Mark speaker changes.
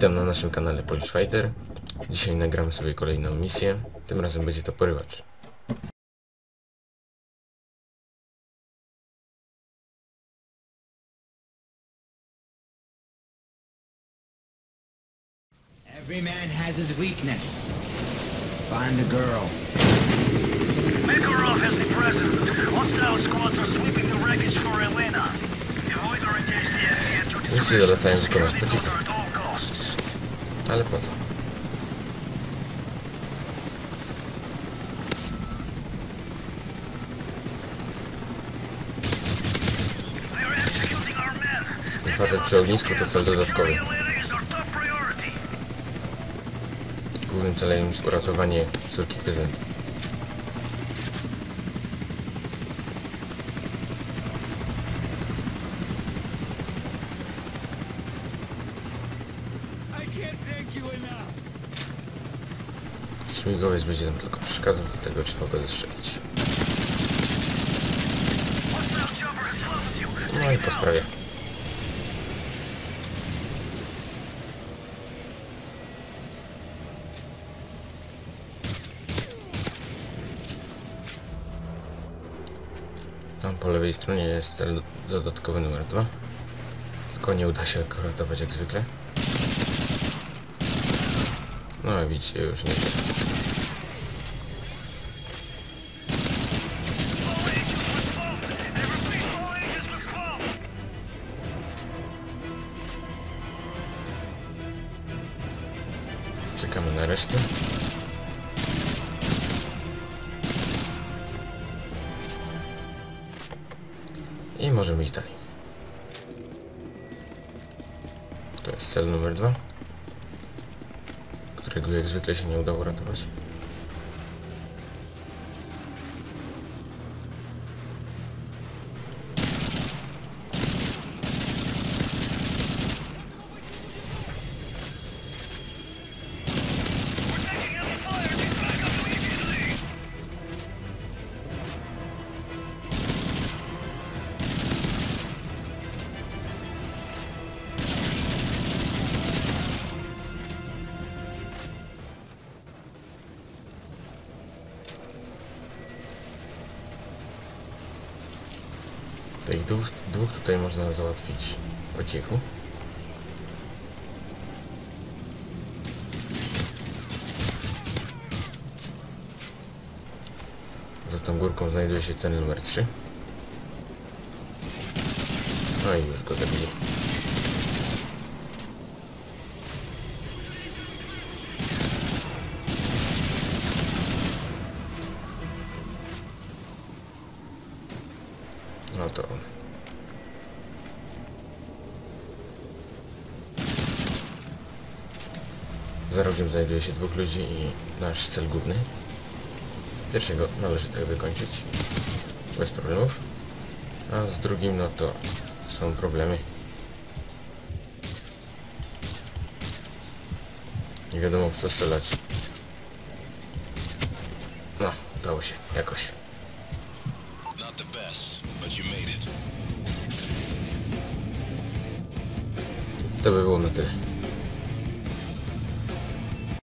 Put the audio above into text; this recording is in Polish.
Speaker 1: Witam na naszym kanale Polish Fighter. Dzisiaj nagramy sobie kolejną misję. Tym razem będzie to porywacz.
Speaker 2: Every man has his weakness. Find the girl.
Speaker 3: Makarov has the president. Hostile squads are sweeping the wreckage for Elena. Avoid or engage the enemy and to
Speaker 1: Misję zalecają wykonać po cichu.
Speaker 3: at all costs.
Speaker 1: Ale po co?
Speaker 3: They are executing our men.
Speaker 1: Ten facet przy ognisku to cel dodatkowy.
Speaker 3: Elena is our top priority.
Speaker 1: Głównym celem jest uratowanie córki prezydenta. Śmigłowiec będzie nam tylko przeszkadzał, dlatego trzeba go zestrzelić. No i po sprawie. Tam po lewej stronie jest cel dodatkowy numer 2. Tylko nie uda się go ratować jak zwykle. No widzicie, już nie wiem. Czekamy na resztę. I możemy iść dalej. To jest cel numer 2, którego jak zwykle się nie udało ratować. Tych dwóch tutaj można załatwić po cichu. Za tą górką znajduje się cel numer 3. No i już go zabili. No to on. Za rogiem znajduje się 2 ludzi i nasz cel główny. Pierwszego należy tak wykończyć bez problemów, a z drugim no to są problemy. Nie wiadomo w co strzelać. No, udało się jakoś. To by było na tyle.